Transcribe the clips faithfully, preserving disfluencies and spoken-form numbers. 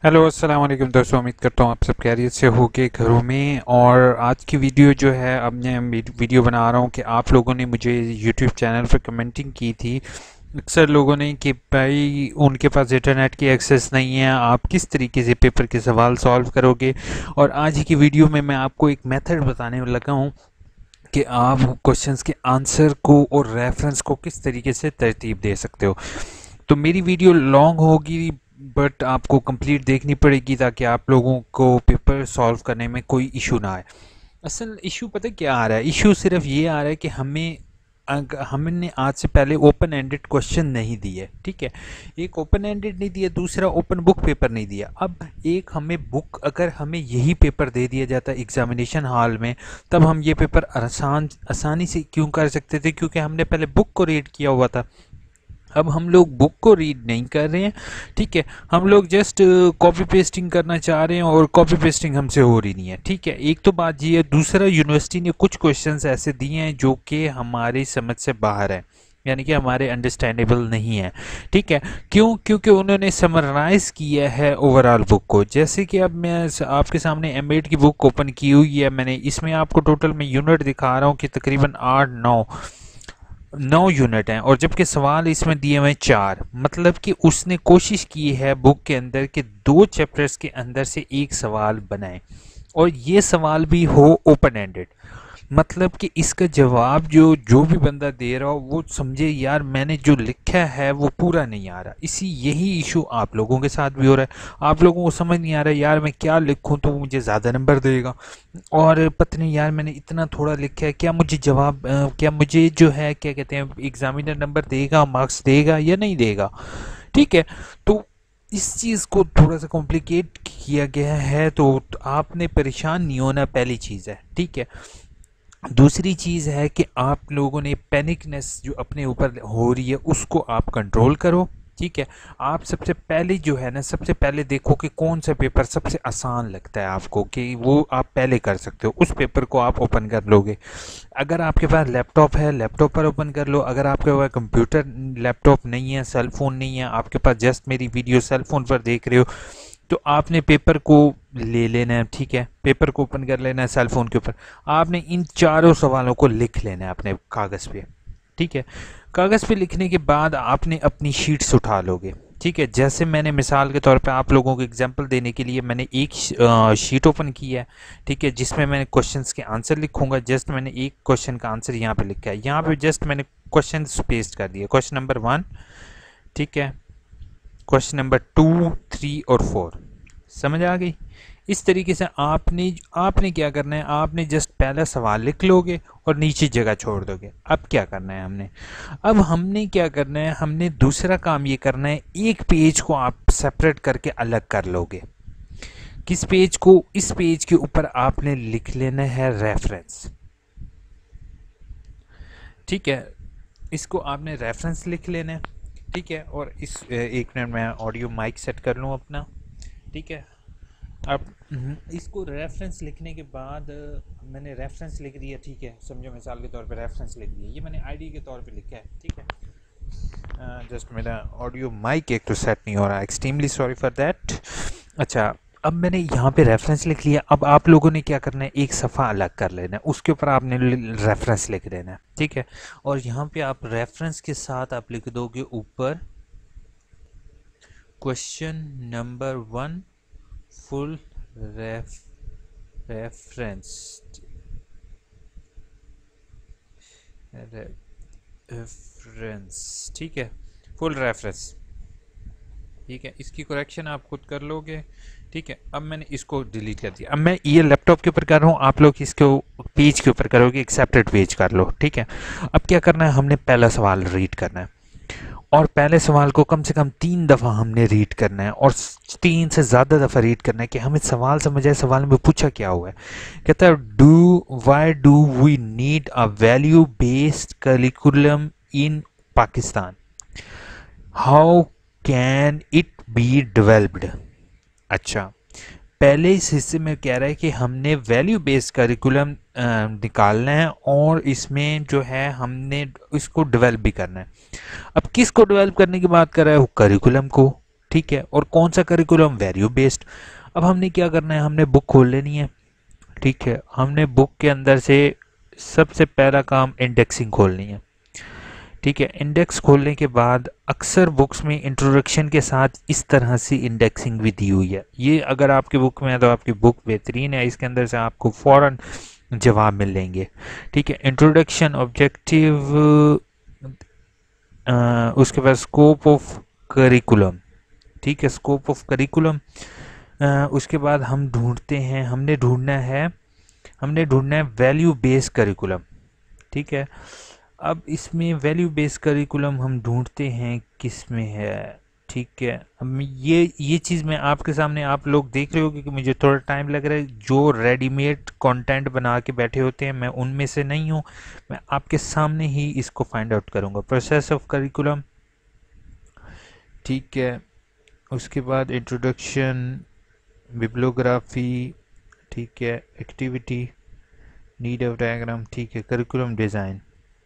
Hello अस्सलाम वालेकुम दोस्तों, उम्मीद करता हूँ आप सब खैरियत से होगे घरों में। और आज की वीडियो जो है, अब मैं वीडियो बना रहा हूँ कि आप लोगों ने मुझे यूट्यूब चैनल पर कमेंटिंग की थी अक्सर लोगों ने कि भाई उनके पास इंटरनेट की एक्सेस नहीं है, आप किस तरीके से पेपर के सवाल सॉल्व करोगे। और आज की वीडियो में मैं आपको एक मेथड बताने लगा हूँ कि आप क्वेश्चंस के आंसर को और रेफरेंस को किस तरीके से तरतीब दे सकते हो। तो मेरी वीडियो लॉन्ग होगी, बट आपको कंप्लीट देखनी पड़ेगी ताकि आप लोगों को पेपर सॉल्व करने में कोई इशू ना आए। असल इशू पता क्या आ रहा है, इशू सिर्फ ये आ रहा है कि हमें अग- हमने आज से पहले ओपन एंडेड क्वेश्चन नहीं दिए। ठीक है, एक ओपन एंडेड नहीं दिया, दूसरा ओपन बुक पेपर नहीं दिया। अब एक हमें बुक, अगर हमें यही पेपर दे दिया जाता एग्जामिनेशन हॉल में, तब हम ये पेपर आसान आसानी से क्यों कर सकते थे, क्योंकि हमने पहले बुक को रीड किया हुआ था। अब हम लोग बुक को रीड नहीं कर रहे हैं। ठीक है, हम लोग जस्ट कॉपी पेस्टिंग करना चाह रहे हैं और कॉपी पेस्टिंग हमसे हो रही नहीं है। ठीक है, एक तो बात ये है, दूसरा यूनिवर्सिटी ने कुछ क्वेश्चंस ऐसे दिए हैं जो कि हमारी समझ से बाहर है, यानी कि हमारे अंडरस्टैंडेबल नहीं है। ठीक है, क्यों? क्योंकि उन्होंने समराइज किया है ओवरऑल बुक को। जैसे कि अब मैं आपके सामने एम एड की बुक ओपन की हुई है मैंने, इसमें आपको टोटल मैं यूनिट दिखा रहा हूँ कि तकरीबन आठ नौ नौ यूनिट हैं, और जबकि सवाल इसमें दिए हुए हैं चार। मतलब कि उसने कोशिश की है बुक के अंदर कि दो चैप्टर्स के अंदर से एक सवाल बनाए, और ये सवाल भी हो ओपन एंडेड। मतलब कि इसका जवाब जो जो भी बंदा दे रहा हो वो समझे यार मैंने जो लिखा है वो पूरा नहीं आ रहा। इसी यही इशू आप लोगों के साथ भी हो रहा है। आप लोगों को समझ नहीं आ रहा यार मैं क्या लिखूं तो मुझे ज़्यादा नंबर देगा, और पता नहीं यार मैंने इतना थोड़ा लिखा है, क्या मुझे जवाब अ, क्या मुझे जो है क्या कहते हैं एग्जामिनर नंबर देगा, मार्क्स देगा या नहीं देगा। ठीक है, तो इस चीज़ को थोड़ा सा कॉम्प्लिकेट किया गया है, तो आपने परेशान नहीं होना, पहली चीज़ है। ठीक है, दूसरी चीज़ है कि आप लोगों ने पैनिकनेस जो अपने ऊपर हो रही है उसको आप कंट्रोल करो। ठीक है, आप सबसे पहले जो है ना, सबसे पहले देखो कि कौन सा पेपर सबसे आसान लगता है आपको, कि वो आप पहले कर सकते हो, उस पेपर को आप ओपन कर लोगे। अगर आपके पास लैपटॉप है, लैपटॉप पर ओपन कर लो। अगर आपके पास कंप्यूटर लैपटॉप नहीं है, सेल फोन नहीं है, आपके पास जस्ट मेरी वीडियो सेल फोन पर देख रहे हो, तो आपने पेपर को ले लेना है। ठीक है, पेपर को ओपन कर लेना है सेल फोन के ऊपर। आपने इन चारों सवालों को लिख लेना है अपने कागज़ पे। ठीक है, कागज़ पे लिखने के बाद आपने अपनी शीट्स उठा लोगे। ठीक है, जैसे मैंने मिसाल के तौर पे आप लोगों को एग्जांपल देने के लिए मैंने एक शीट ओपन की है। ठीक है, जिसमें मैंने क्वेश्चंस के आंसर लिखूंगा। जस्ट मैंने एक क्वेश्चन का आंसर यहाँ पे लिखा है, यहाँ पे जस्ट मैंने क्वेश्चन पेस्ट कर दिया। क्वेश्चन नंबर वन, ठीक है, क्वेश्चन नंबर टू, थ्री और फोर। समझ आ गई? इस तरीके से आपने आपने क्या करना है, आपने जस्ट पहला सवाल लिख लोगे और नीचे जगह छोड़ दोगे। अब क्या करना है हमने, अब हमने क्या करना है, हमने दूसरा काम ये करना है, एक पेज को आप सेपरेट करके अलग कर लोगे। किस पेज को? इस पेज के ऊपर आपने लिख लेना है रेफरेंस। ठीक है, इसको आपने रेफरेंस लिख लेना है। ठीक है, और इस एक मिनट में ऑडियो माइक सेट कर लूँ अपना। ठीक है, अब हम्म, इसको रेफरेंस लिखने के बाद अ, मैंने रेफरेंस लिख दिया। ठीक है, समझो मिसाल के तौर पे रेफरेंस लिख दिया, ये मैंने आईडी के तौर पे लिखा है। ठीक है, जस्ट मेरा ऑडियो माइक एक तो सेट नहीं हो रहा, एक्सट्रीमली सॉरी फॉर दैट। अच्छा, अब मैंने यहाँ पे रेफरेंस लिख लिया। अब आप लोगों ने क्या करना है, एक सफ़ा अलग कर लेना है, उसके ऊपर आपने रेफरेंस लिख देना है। ठीक है, और यहाँ पे आप रेफरेंस के साथ आप लिख दोगे ऊपर question number one full ref reference reference. ठीक है, फुल रेफरेंस। ठीक है, इसकी करेक्शन आप खुद कर लोगे। ठीक है, अब मैंने इसको डिलीट कर दिया। अब मैं ये लैपटॉप के ऊपर कर रहा हूँ, आप लोग इसको पेज के ऊपर करोगे, एक्सेप्टेड पेज कर लो। ठीक है, अब क्या करना है, हमने पहला सवाल रीड करना है, और पहले सवाल को कम से कम तीन दफ़ा हमने रीड करना है, और तीन से ज़्यादा दफ़ा रीड करना है कि हमें सवाल समझ आए, सवाल में पूछा क्या हुआ है। कहता है do why do we need a value based curriculum in Pakistan, how can it be developed. अच्छा, पहले इस हिस्से में कह रहा है कि हमने वैल्यू बेस्ड करिकुलम निकालना है, और इसमें जो है हमने इसको डेवलप भी करना है। अब किसको डेवलप करने की बात कर रहा है, वो करिकुलम को। ठीक है। और कौन सा करिकुलम? Value based. अब हमने क्या करना है, हमने बुक खोल लेनी है, ठीक है। हमने बुक के अंदर से सबसे पहला काम इंडेक्सिंग खोलनी है, ठीक है। इंडेक्स खोलने के बाद अक्सर बुक्स में इंट्रोडक्शन के साथ इस तरह से इंडेक्सिंग भी दी हुई है। ये अगर आपकी बुक में है तो आपकी बुक बेहतरीन है, इसके अंदर से आपको फौरन जवाब मिल लेंगे, ठीक है। इंट्रोडक्शन, ऑब्जेक्टिव, उसके बाद स्कोप ऑफ करिकुलम, ठीक है, स्कोप ऑफ करिकुलम। उसके बाद हम ढूंढते हैं, हमने ढूंढना है हमने ढूंढना है वैल्यू बेस्ड करिकुलम, ठीक है। अब इसमें वैल्यू बेस्ड करिकुलम हम ढूंढते हैं किस में है, ठीक है। हम ये ये चीज़ मैं आपके सामने, आप लोग देख रहे हो कि मुझे थोड़ा टाइम लग रहा है। जो रेडीमेड कंटेंट बना के बैठे होते हैं मैं उनमें से नहीं हूँ, मैं आपके सामने ही इसको फाइंड आउट करूँगा। प्रोसेस ऑफ करिकुलम, ठीक है। उसके बाद इंट्रोडक्शन, बिब्लियोग्राफी, ठीक है, एक्टिविटी, नीड ऑफ डायग्राम, ठीक है, curriculum design,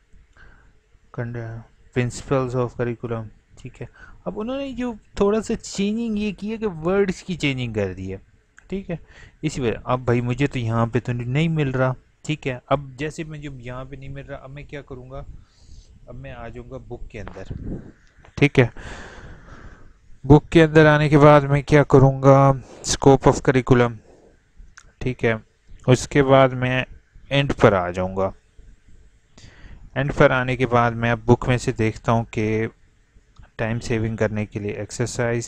principles of curriculum, ठीक है। अब उन्होंने जो थोड़ा सा चेंजिंग ये की है कि वर्ड्स की चेंजिंग कर दी है, ठीक है। इसी वजह अब भाई मुझे तो यहाँ पे तो नहीं मिल रहा, ठीक है। अब जैसे मुझे यहाँ पे नहीं मिल रहा, अब मैं क्या करूँगा, अब मैं आ जाऊँगा बुक के अंदर, ठीक है। बुक के अंदर आने के बाद मैं क्या करूँगा, स्कोप ऑफ करिकुलम, ठीक है। उसके बाद मैं एंड पर आ जाऊँगा। एंड पर आने के बाद मैं अब बुक में से देखता हूँ कि टाइम सेविंग करने के लिए एक्सरसाइज,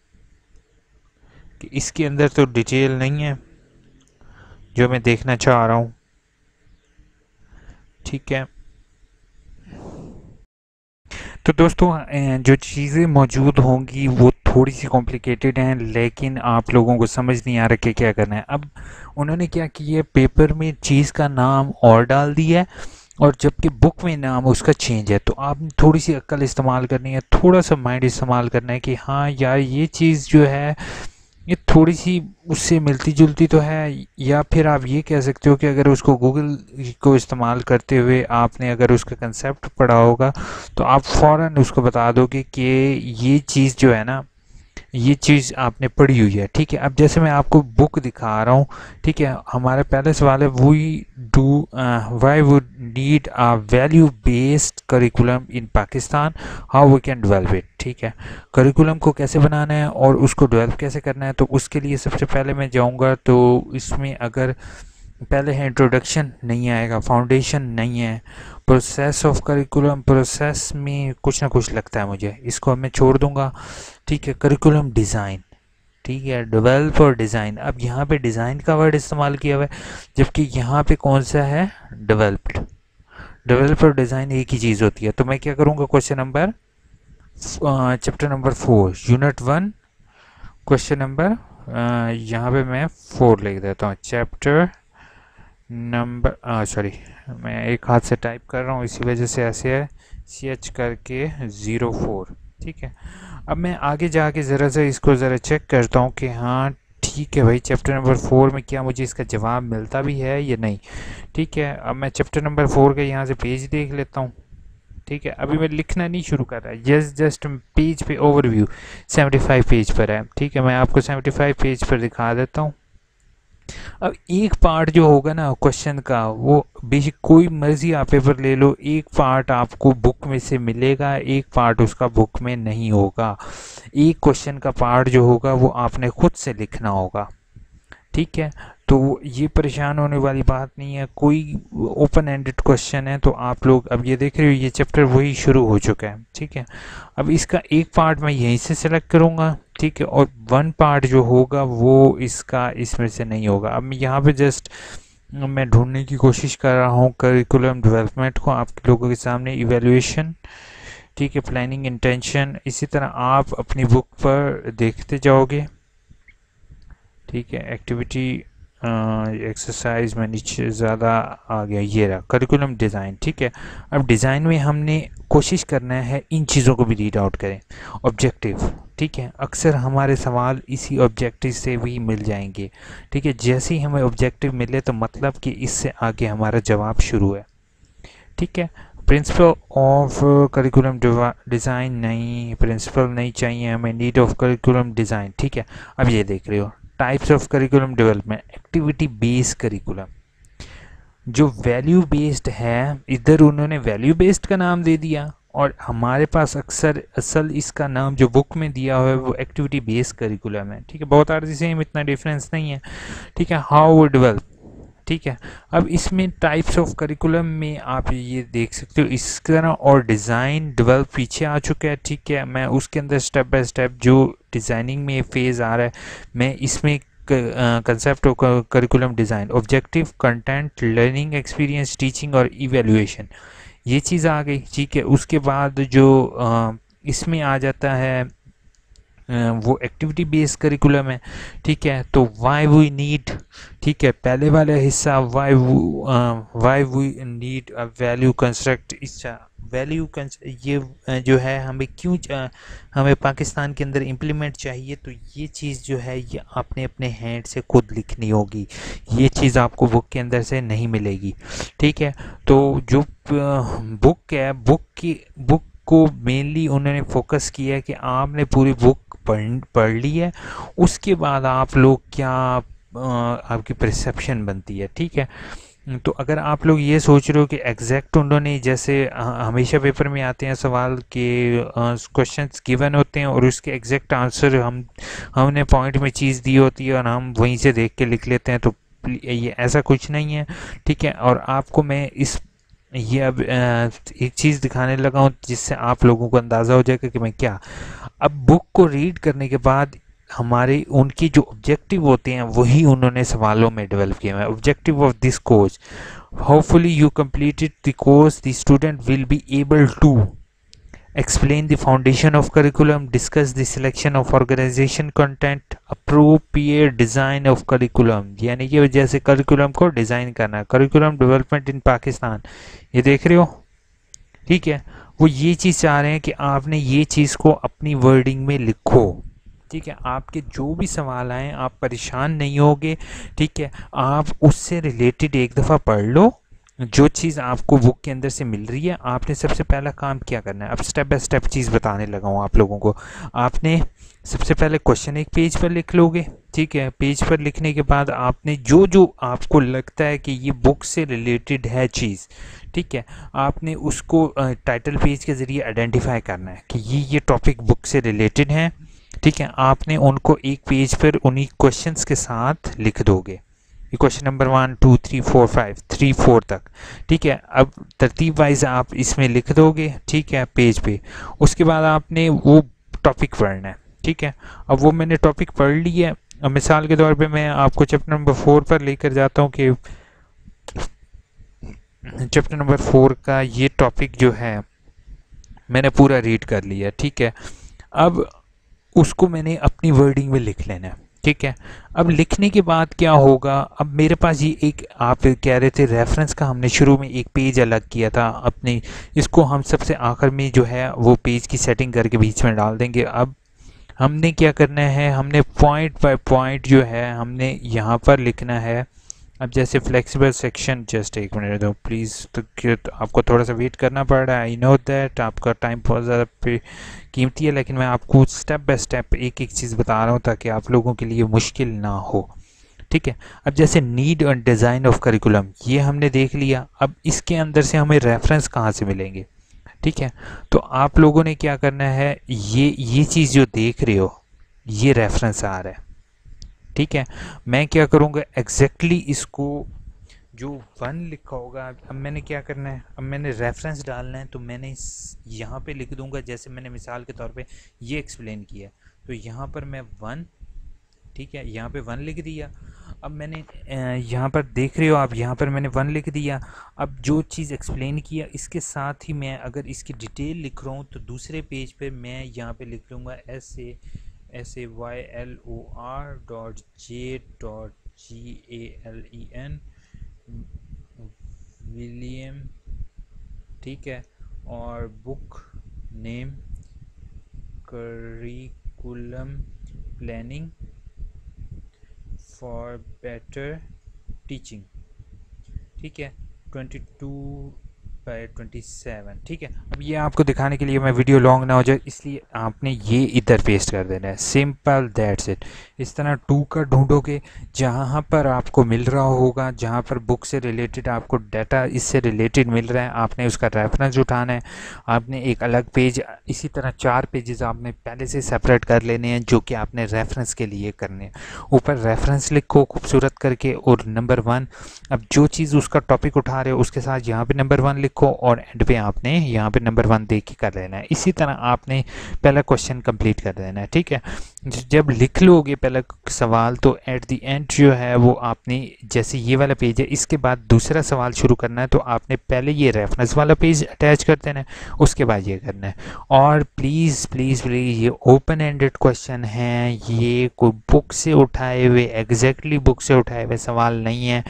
कि इसके अंदर तो डिटेल नहीं है जो मैं देखना चाह रहा हूँ, ठीक है। तो दोस्तों जो चीज़ें मौजूद होंगी वो थोड़ी सी कॉम्प्लिकेटेड हैं, लेकिन आप लोगों को समझ नहीं आ रहा कि क्या करना है। अब उन्होंने क्या किया है, पेपर में चीज़ का नाम और डाल दिया है और जबकि बुक में नाम उसका चेंज है। तो आप थोड़ी सी अक्ल इस्तेमाल करनी है, थोड़ा सा माइंड इस्तेमाल करना है कि हाँ यार ये चीज़ जो है ये थोड़ी सी उससे मिलती जुलती तो है। या फिर आप ये कह सकते हो कि अगर उसको गूगल को इस्तेमाल करते हुए आपने अगर उसका कंसेप्ट पढ़ा होगा तो आप फ़ौरन उसको बता दोगे कि ये चीज़ जो है ना, ये चीज़ आपने पढ़ी हुई है, ठीक है। अब जैसे मैं आपको बुक दिखा रहा हूँ, ठीक है। हमारा पहले सवाल है, we do why would need a value based curriculum in Pakistan, how we can develop it, ठीक है। करिकुलम को कैसे बनाना है और उसको डेवलप कैसे करना है, तो उसके लिए सबसे पहले मैं जाऊँगा। तो इसमें अगर पहले है इंट्रोडक्शन, नहीं आएगा, फाउंडेशन नहीं है, प्रोसेस ऑफ करिकुलम, प्रोसेस में कुछ ना कुछ लगता है मुझे, इसको मैं छोड़ दूंगा, ठीक है। करिकुलम डिज़ाइन, ठीक है, डेवलप और डिज़ाइन। अब यहाँ पे डिज़ाइन का वर्ड इस्तेमाल किया हुआ है जबकि यहाँ पे कौन सा है, डेवलप्ड। डेवलप और डिज़ाइन एक ही चीज़ होती है। तो मैं क्या करूँगा, question number chapter number four, unit one, question number यहाँ पे मैं फोर लिख देता हूँ, चैप्टर नंबर, सॉरी मैं एक हाथ से टाइप कर रहा हूँ इसी वजह से ऐसे है, सी एच करके ज़ीरो फोर, ठीक है। अब मैं आगे जाके ज़रा सा इसको ज़रा चेक करता हूँ कि हाँ ठीक है भाई, चैप्टर नंबर फोर में क्या मुझे इसका जवाब मिलता भी है या नहीं, ठीक है। अब मैं चैप्टर नंबर फोर का यहाँ से पेज देख लेता हूँ, ठीक है। अभी मैं लिखना नहीं शुरू कर रहा, जस्ट जस्ट पेज पे ओवरव्यू सेवेंटी फाइव पेज पर है, ठीक है। मैं आपको सेवेंटी फाइव पेज पर दिखा देता हूँ। अब एक पार्ट जो होगा ना क्वेश्चन का, वो बेशक कोई मर्जी आप पेपर ले लो, एक पार्ट आपको बुक में से मिलेगा, एक पार्ट उसका बुक में नहीं होगा। एक क्वेश्चन का पार्ट जो होगा वो आपने खुद से लिखना होगा, ठीक है। तो ये परेशान होने वाली बात नहीं है, कोई ओपन एंडेड क्वेश्चन है। तो आप लोग अब ये देख रहे हो ये चैप्टर वही शुरू हो चुका है, ठीक है। अब इसका एक पार्ट मैं यहीं से सेलेक्ट करूँगा, ठीक है, और वन पार्ट जो होगा वो इसका इसमें से नहीं होगा। अब मैं यहाँ पे जस्ट मैं ढूंढने की कोशिश कर रहा हूँ करिकुलम डेवलपमेंट को आपके लोगों के सामने, इवैल्यूएशन, ठीक है, प्लानिंग, इंटेंशन। इसी तरह आप अपनी बुक पर देखते जाओगे, ठीक है। एक्टिविटी, एक्सरसाइज में नीचे ज़्यादा आ गया, ये रहा करिकुलम डिज़ाइन, ठीक है। अब डिज़ाइन में हमने कोशिश करना है इन चीज़ों को भी रीड आउट करें। ऑब्जेक्टिव, ठीक है, अक्सर हमारे सवाल इसी ऑब्जेक्टिव से भी मिल जाएंगे, ठीक है। जैसे ही हमें ऑब्जेक्टिव मिले तो मतलब कि इससे आगे हमारा जवाब शुरू है, ठीक है। प्रिंसिपल ऑफ करिकुलम डिज़ाइन नहीं, प्रिंसिपल नहीं चाहिए हमें, नीड ऑफ करिकुलम डिज़ाइन। ठीक है, अब ये देख रहे हो types of curriculum development, activity based curriculum. जो वैल्यू बेस्ड है, इधर उन्होंने वैल्यू बेस्ड का नाम दे दिया, और हमारे पास अक्सर असल इसका नाम जो बुक में दिया हुआ है वो एक्टिविटी बेस्ड करिकुलम है। ठीक है, बहुत आर सेम, इतना डिफरेंस नहीं है। ठीक है, हाउ वो डेवलप। ठीक है, अब इसमें टाइप्स ऑफ करिकुलम में आप ये देख सकते हो इस तरह, और डिज़ाइन डेवलप पीछे आ चुका है। ठीक है, मैं उसके अंदर स्टेप बाय स्टेप जो डिज़ाइनिंग में फेज़ आ रहा है, मैं इसमें concept of curriculum design, objective, content, learning experience, teaching और इवेल्युएशन, ये चीज़ आ गई। ठीक है, उसके बाद जो uh, इसमें आ जाता है वो एक्टिविटी बेस्ड करिकुलम है। ठीक है, तो वाई वी नीड, ठीक है, पहले वाला हिस्सा why why we need a value construct, इसका वैल्यू ये जो है हमें क्यों हमें पाकिस्तान के अंदर इम्प्लीमेंट चाहिए, तो ये चीज़ जो है ये आपने अपने हैंड से खुद लिखनी होगी, ये चीज़ आपको बुक के अंदर से नहीं मिलेगी। ठीक है, तो जो बुक है, बुक की बुक को मेनली उन्होंने फोकस किया है कि आपने पूरी बुक पढ़ पढ़ ली है, उसके बाद आप लोग क्या आपकी परसेप्शन बनती है। ठीक है, तो अगर आप लोग ये सोच रहे हो कि एग्जैक्ट उन्होंने, जैसे हमेशा पेपर में आते हैं सवाल के क्वेश्चंस गिवन होते हैं और उसके एग्जैक्ट आंसर हम हमने पॉइंट में चीज़ दी होती है और हम वहीं से देख के लिख लेते हैं, तो ये ऐसा कुछ नहीं है। ठीक है, और आपको मैं इस ये अब एक चीज़ दिखाने लगा हूँ जिससे आप लोगों को अंदाज़ा हो जाएगा कि मैं क्या, अब बुक को रीड करने के बाद हमारे उनकी जो ऑब्जेक्टिव होते हैं वही उन्होंने सवालों में डेवलप किए हैं। Objective of this course, hopefully you completed the course, the student will be able to explain the foundation of curriculum, discuss the selection of organization content, appropriate design of curriculum, यानी कि जैसे curriculum को design करना, curriculum development in Pakistan, ये देख रहे हो। ठीक है, वो ये चीज़ चाह रहे हैं कि आपने ये चीज़ को अपनी वर्डिंग में लिखो। ठीक है, आपके जो भी सवाल आए आप परेशान नहीं होगे। ठीक है, आप उससे रिलेटेड एक दफ़ा पढ़ लो, जो चीज़ आपको बुक के अंदर से मिल रही है, आपने सबसे पहला काम क्या करना है, अब स्टेप बाय स्टेप चीज़ बताने लगा हूँ आप लोगों को। आपने सबसे पहले क्वेश्चन एक पेज पर लिख लोगे। ठीक है, पेज पर लिखने के बाद आपने जो जो आपको लगता है कि ये बुक से रिलेटेड है चीज़, ठीक है, आपने उसको टाइटल पेज के ज़रिए आइडेंटिफाई करना है कि ये ये टॉपिक बुक से रिलेटेड है। ठीक है, आपने उनको एक पेज पर उन्हीं क्वेश्चंस के साथ लिख दोगे, question number one two three four five three four तक। ठीक है, अब तरतीब वाइज आप इसमें लिख दोगे। ठीक है, पेज पे, उसके बाद आपने वो टॉपिक पढ़ना है। ठीक है, अब वो मैंने टॉपिक पढ़ लिया है। अब मिसाल के तौर पे मैं आपको चैप्टर नंबर फोर पर लेकर जाता हूँ कि चैप्टर नंबर फोर का ये टॉपिक जो है मैंने पूरा रीड कर लिया। ठीक है, अब उसको मैंने अपनी वर्डिंग में लिख लेना है। ठीक है, अब लिखने के बाद क्या होगा, अब मेरे पास ये एक, आप कह रहे थे रेफरेंस का हमने शुरू में एक पेज अलग किया था अपने, इसको हम सबसे आखिर में जो है वो पेज की सेटिंग करके बीच में डाल देंगे। अब हमने क्या करना है, हमने पॉइंट बाय पॉइंट जो है हमने यहाँ पर लिखना है। अब जैसे फ्लेक्सिबल सेक्शन, जस्ट एक मिनट दो प्लीज़, तो, तो आपको थोड़ा सा वेट करना पड़ रहा है, आई नो दैट आपका टाइम बहुत ज़्यादा पे कीमती है, लेकिन मैं आपको स्टेप बाय स्टेप एक एक चीज़ बता रहा हूँ ताकि आप लोगों के लिए मुश्किल ना हो। ठीक है, अब जैसे नीड और डिज़ाइन ऑफ करिकुलम ये हमने देख लिया। अब इसके अंदर से हमें रेफरेंस कहाँ से मिलेंगे। ठीक है, तो आप लोगों ने क्या करना है, ये ये चीज़ जो देख रहे हो ये रेफरेंस आ रहा है। ठीक है, मैं क्या करूँगा एग्जैक्टली इसको जो वन लिखा होगा, अब मैंने क्या करना है, अब मैंने रेफरेंस डालना है, तो मैंने यहाँ पे लिख दूंगा, जैसे मैंने मिसाल के तौर पे ये एक्सप्लेन किया, तो यहाँ पर मैं वन, ठीक है, यहाँ पे वन लिख दिया। अब मैंने यहाँ पर देख रहे हो आप, यहाँ पर मैंने वन लिख दिया। अब जो चीज़ एक्सप्लेन किया इसके साथ ही मैं अगर इसकी डिटेल लिख रहा हूँ तो दूसरे पेज पे मैं यहाँ पे लिख लूँगा S A S A Y L O R dot J dot G A L E N William. ठीक है, और book name curriculum planning for better teaching. ठीक है, twenty two by twenty seven. ठीक है, अब ये आपको दिखाने के लिए मैं वीडियो लॉन्ग ना हो जाए इसलिए आपने ये इधर पेस्ट कर देना है, सिंपल दैट्स इट। इस तरह टू का ढूंढोगे, जहाँ पर आपको मिल रहा होगा, जहाँ पर बुक से रिलेटेड आपको डाटा इससे रिलेटेड मिल रहा है, आपने उसका रेफरेंस उठाना है। आपने एक अलग पेज, इसी तरह चार पेजेस आपने पहले से सेपरेट कर लेने हैं जो कि आपने रेफरेंस के लिए करने हैं। ऊपर रेफरेंस लिखो खूबसूरत करके और नंबर वन, अब जो चीज़ उसका टॉपिक उठा रहे हो उसके साथ यहाँ पे नंबर वन लिखो और एंड पे आपने यहाँ पे नंबर वन देख के कर लेना है। इसी तरह आपने पहला क्वेश्चन कंप्लीट कर देना है। ठीक है, जब लिख लोगे पहला सवाल तो एट द एंड जो है वो आपने, जैसे ये वाला पेज है इसके बाद दूसरा सवाल शुरू करना है तो आपने पहले ये रेफरेंस वाला पेज अटैच कर देना है, उसके बाद ये करना है। और प्लीज़ प्लीज़ प्लीज़ ये ओपन एंडेड क्वेश्चन है, ये कोई बुक से उठाए हुए एग्जैक्टली बुक से उठाए हुए सवाल नहीं है।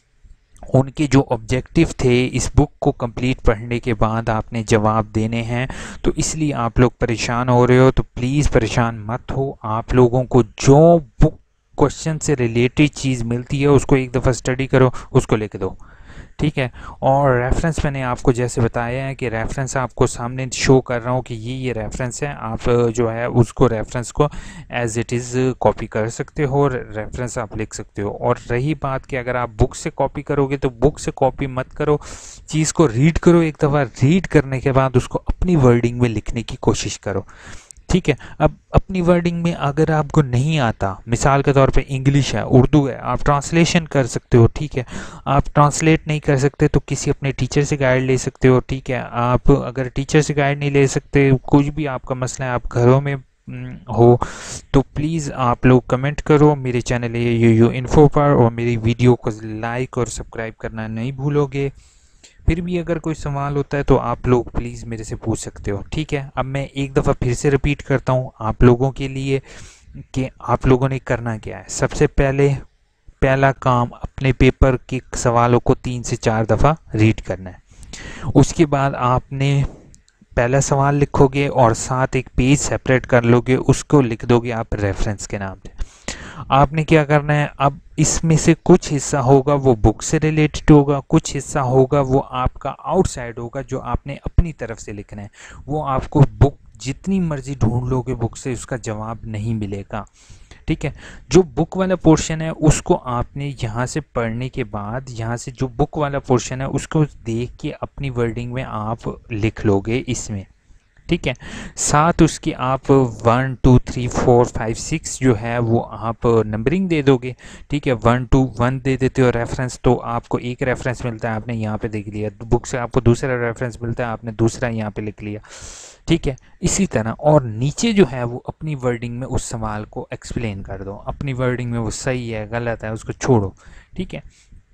उनके जो ऑब्जेक्टिव थे इस बुक को कंप्लीट पढ़ने के बाद आपने जवाब देने हैं, तो इसलिए आप लोग परेशान हो रहे हो तो प्लीज़ परेशान मत हो। आप लोगों को जो बुक क्वेश्चन से रिलेटेड चीज़ मिलती है उसको एक दफ़ा स्टडी करो, उसको लिख दो। ठीक है, और रेफरेंस मैंने आपको जैसे बताया है कि रेफरेंस आपको सामने शो कर रहा हूँ कि ये ये रेफरेंस है, आप जो है उसको रेफरेंस को एज इट इज़ कॉपी कर सकते हो और रेफरेंस आप लिख सकते हो। और रही बात कि अगर आप बुक से कॉपी करोगे तो बुक से कॉपी मत करो, चीज़ को रीड करो, एक दफ़ा रीड करने के बाद उसको अपनी वर्डिंग में लिखने की कोशिश करो। ठीक है, अब अपनी वर्डिंग में अगर आपको नहीं आता, मिसाल के तौर पे इंग्लिश है, उर्दू है, आप ट्रांसलेशन कर सकते हो। ठीक है, आप ट्रांसलेट नहीं कर सकते तो किसी अपने टीचर से गाइड ले सकते हो। ठीक है, आप अगर टीचर से गाइड नहीं ले सकते, कुछ भी आपका मसला है, आप घरों में हो, तो प्लीज़ आप लोग कमेंट करो मेरे चैनल ये यू यू इन्फो पर, और मेरी वीडियो को लाइक और सब्सक्राइब करना नहीं भूलोगे। फिर भी अगर कोई सवाल होता है तो आप लोग प्लीज़ मेरे से पूछ सकते हो। ठीक है, अब मैं एक दफ़ा फिर से रिपीट करता हूँ आप लोगों के लिए कि आप लोगों ने करना क्या है। सबसे पहले पहला काम, अपने पेपर के सवालों को तीन से चार दफ़ा रीड करना है। उसके बाद आपने पहला सवाल लिखोगे और साथ एक पेज सेपरेट कर लोगे, उसको लिख दोगे आप रेफरेंस के नाम से। आपने क्या करना है, अब इसमें से कुछ हिस्सा होगा वो बुक से रिलेटेड होगा, कुछ हिस्सा होगा वो आपका आउटसाइड होगा जो आपने अपनी तरफ से लिखना है। वो आपको बुक जितनी मर्जी ढूंढ लोगे बुक से उसका जवाब नहीं मिलेगा। ठीक है, जो बुक वाला पोर्शन है उसको आपने यहाँ से पढ़ने के बाद, यहाँ से जो बुक वाला पोर्शन है उसको देख के अपनी वर्डिंग में आप लिख लोगे इसमें। ठीक है, साथ उसकी आप one two three four five six जो है वो आप नंबरिंग दे दोगे। ठीक है, वन टू वन दे देते हो रेफरेंस, तो आपको एक रेफरेंस मिलता है, आपने यहाँ पे देख लिया। बुक से आपको दूसरा रेफरेंस मिलता है, आपने दूसरा यहाँ पे लिख लिया। ठीक है, इसी तरह और नीचे जो है वो अपनी वर्डिंग में उस सवाल को एक्सप्लेन कर दो, अपनी वर्डिंग में वो सही है गलत है उसको छोड़ो। ठीक है,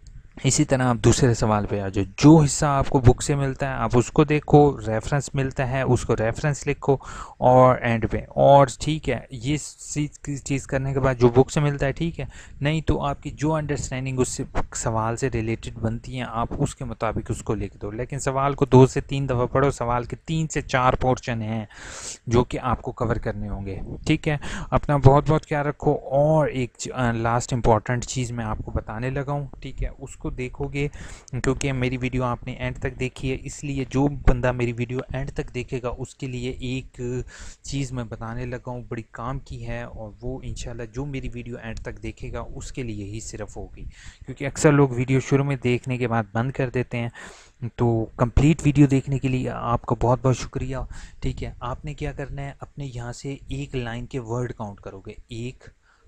इसी तरह आप दूसरे सवाल पे आ जाओ, जो हिस्सा आपको बुक से मिलता है आप उसको देखो, रेफरेंस मिलता है उसको रेफरेंस लिखो और एंड पे। और ठीक है, ये चीज़ करने के बाद जो बुक से मिलता है ठीक है, नहीं तो आपकी जो अंडरस्टैंडिंग उससे सवाल से रिलेटेड बनती हैं आप उसके मुताबिक उसको लिख दो। लेकिन सवाल को दो से तीन दफ़ा पढ़ो, सवाल के तीन से चार पोर्शन हैं जो कि आपको कवर करने होंगे। ठीक है, अपना बहुत बहुत ख्याल रखो। और एक लास्ट इम्पॉर्टेंट चीज़ मैं आपको बताने लगा हूँ, ठीक है, उसको देखोगे क्योंकि मेरी वीडियो आपने एंड तक देखी है, इसलिए जो बंदा मेरी वीडियो एंड तक देखेगा उसके लिए एक चीज़ मैं बताने लगा हूँ बड़ी काम की है, और वो इंशाल्लाह जो मेरी वीडियो एंड तक देखेगा उसके लिए ही सिर्फ होगी। क्योंकि अक्सर लोग वीडियो शुरू में देखने के बाद बंद कर देते हैं, तो कंप्लीट वीडियो देखने के लिए आपका बहुत बहुत शुक्रिया। ठीक है, आपने क्या करना है, अपने यहाँ से एक लाइन के वर्ड काउंट करोगे, एक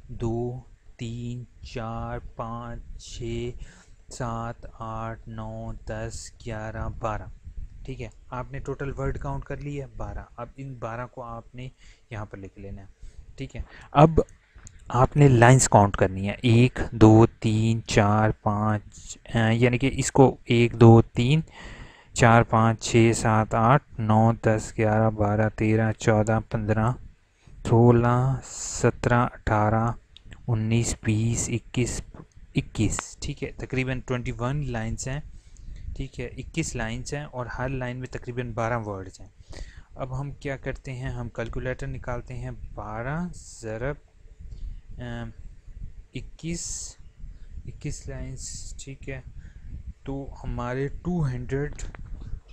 दो तीन चार पाँच छः सात आठ नौ दस ग्यारह बारह। ठीक है, आपने टोटल वर्ड काउंट कर लिए बारह। अब इन बारह को आपने यहाँ पर लिख लेना है। ठीक है, अब आपने लाइंस काउंट करनी है, एक दो तीन चार पाँच, यानी कि इसको एक दो तीन चार पाँच छः सात आठ नौ दस ग्यारह बारह तेरह चौदह पंद्रह सोलह सत्रह अठारह उन्नीस बीस इक्कीस इक्कीस। ठीक है, तकरीबन ट्वेंटी वन लाइन्स हैं। ठीक है, इक्कीस लाइन्स हैं और हर लाइन में तकरीबन बारह वर्ड्स हैं। अब हम क्या करते हैं, हम कैलकुलेटर निकालते हैं, बारह ज़रब इक्कीस, इक्कीस लाइन्स। ठीक है, तो हमारे टू हंड्रेड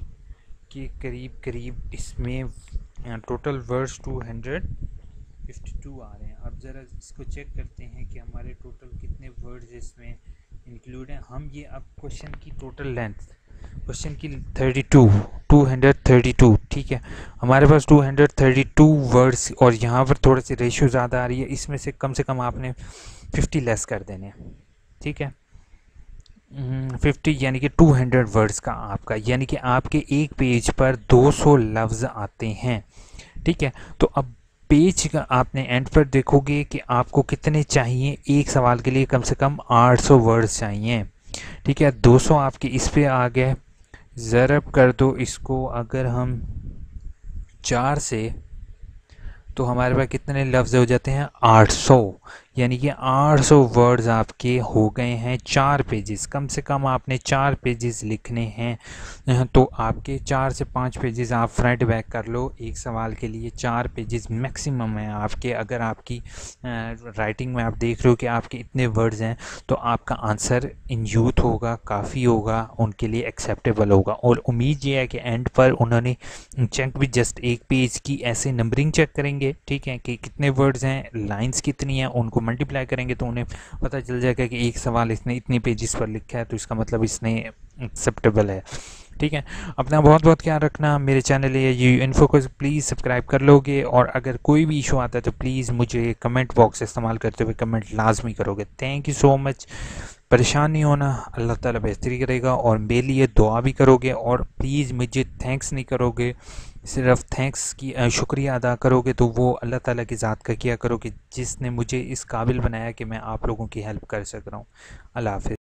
के करीब करीब इसमें total words two hundred fifty two आ रहे हैं। अब ज़रा इसको चेक करते हैं कि हमारे टोटल कितने वर्ड्स इसमें इंक्लूड हैं। हम ये अब क्वेश्चन की टोटल लेंथ, क्वेश्चन की thirty two two hundred thirty two, ठीक है, हमारे पास two hundred thirty two words, और यहाँ पर थोड़ी सी रेशियो ज़्यादा आ रही है, इसमें से कम से कम आपने फिफ्टी लेस कर देने हैं, ठीक है, फिफ्टी यानी कि टू हंड्रेड वर्ड्स का आपका, यानी कि आपके एक पेज पर दो सौ लफ्ज़ आते हैं, ठीक है। तो अब पेज का आपने एंड पर देखोगे कि आपको कितने चाहिए, एक सवाल के लिए कम से कम आठ सौ वर्ड्स चाहिए, ठीक है। दो सौ आपके इस पे आ गए, ज़रब कर दो इसको अगर हम चार से, तो हमारे पास कितने लफ्ज़ हो जाते हैं, आठ सौ, यानी कि आठ सौ वर्ड्स आपके हो गए हैं चार पेजेस। कम से कम आपने चार पेजेस लिखने हैं, तो आपके चार से पाँच पेजेस आप फ्रंट बैक कर लो, एक सवाल के लिए चार पेजेस मैक्सिमम है आपके। अगर आपकी राइटिंग में आप देख रहे हो कि आपके इतने वर्ड्स हैं, तो आपका आंसर इन यूथ होगा, काफ़ी होगा, उनके लिए एक्सेप्टेबल होगा। और उम्मीद ये है कि एंड पर उन्होंने चेक भी जस्ट एक पेज की ऐसे नंबरिंग चेक करेंगे, ठीक है, कि कितने वर्ड्स हैं, लाइंस कितनी हैं, उनको मल्टीप्लाई करेंगे तो उन्हें पता चल जाएगा कि एक सवाल इसने इतने पेजेस पर लिखा है, तो इसका मतलब इसने एक्सेप्टेबल है, ठीक है। अपना बहुत बहुत ख्याल रखना। मेरे चैनल है यू इन्फो को प्लीज़ सब्सक्राइब कर लोगे, और अगर कोई भी इशू आता है तो प्लीज़ मुझे कमेंट बॉक्स इस्तेमाल करते हुए कमेंट लाजमी करोगे। Thank you so much. परेशान नहीं होना, अल्लाह ताला बेहतरी करेगा, और मेरे लिए दुआ भी करोगे, और प्लीज़ मुझे थैंक्स नहीं करोगे, सिर्फ थैंक्स की शुक्रिया अदा करोगे तो वो अल्लाह ताला की ज़ात का किया करो कि जिसने मुझे इस काबिल बनाया कि मैं आप लोगों की हेल्प कर सक रहा हूँ। अल्लाह हाफ़िज़।